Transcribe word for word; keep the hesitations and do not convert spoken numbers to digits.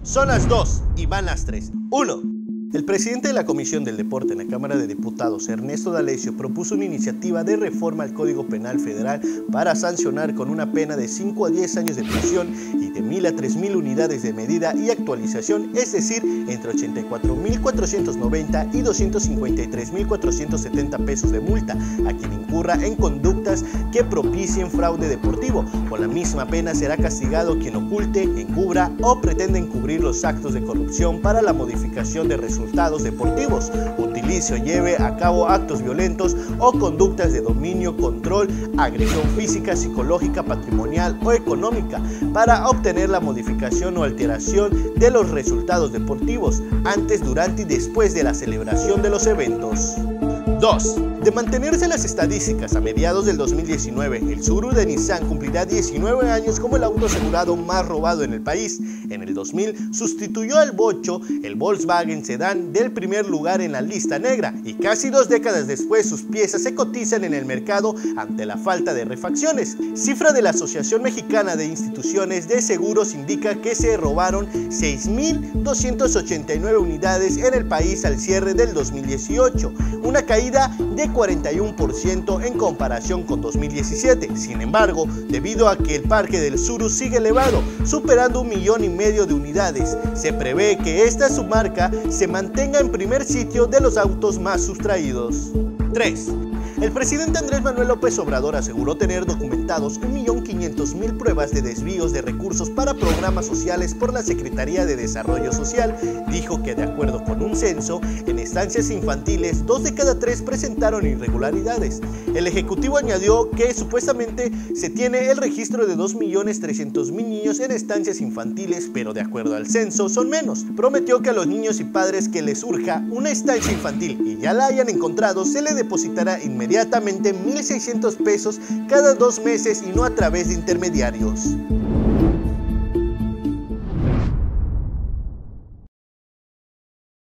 Son las dos y van las tres. uno. El presidente de la Comisión del Deporte en la Cámara de Diputados, Ernesto D'Alessio, propuso una iniciativa de reforma al Código Penal Federal para sancionar con una pena de cinco a diez años de prisión y de mil a tres mil unidades de medida y actualización, es decir, entre ochenta y cuatro mil cuatrocientos noventa y doscientos cincuenta y tres mil cuatrocientos setenta pesos de multa a quien incurra en conductas que propicien fraude deportivo. Con la misma pena será castigado quien oculte, encubra o pretenda encubrir los actos de corrupción para la modificación de resultados resultados deportivos, utilice o lleve a cabo actos violentos o conductas de dominio, control, agresión física, psicológica, patrimonial o económica para obtener la modificación o alteración de los resultados deportivos antes, durante y después de la celebración de los eventos. dos. De mantenerse las estadísticas a mediados del dos mil diecinueve, el Tsuru de Nissan cumplirá diecinueve años como el auto asegurado más robado en el país. En el dos mil sustituyó al Bocho, el Volkswagen Sedán, del primer lugar en la lista negra, y casi dos décadas después sus piezas se cotizan en el mercado ante la falta de refacciones. Cifra de la Asociación Mexicana de Instituciones de Seguros indica que se robaron seis mil doscientas ochenta y nueve unidades en el país al cierre del dos mil dieciocho, una caída de cuarenta y uno por ciento en comparación con dos mil diecisiete. Sin embargo, debido a que el parque del Tsuru sigue elevado, superando un millón y medio de unidades, se prevé que esta submarca se mantenga en primer sitio de los autos más sustraídos. tres. El presidente Andrés Manuel López Obrador aseguró tener documentados un millón quinientas mil pruebas de desvíos de recursos para programas sociales por la Secretaría de Desarrollo Social. Dijo que, de acuerdo con un censo, en estancias infantiles dos de cada tres presentaron irregularidades. El ejecutivo añadió que supuestamente se tiene el registro de dos millones trescientos mil niños en estancias infantiles, pero de acuerdo al censo son menos. Prometió que a los niños y padres que les surja una estancia infantil y ya la hayan encontrado, se le depositará inmediatamente Inmediatamente mil seiscientos pesos cada dos meses y no a través de intermediarios.